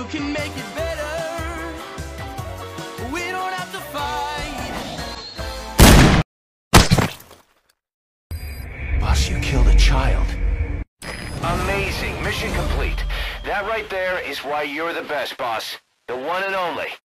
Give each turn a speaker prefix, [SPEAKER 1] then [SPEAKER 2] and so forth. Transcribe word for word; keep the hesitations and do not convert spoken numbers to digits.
[SPEAKER 1] can make it better. We don't have to fight.
[SPEAKER 2] Boss, you killed a child.
[SPEAKER 3] Amazing. Mission complete. That right there is why you're the best, boss. The one and only.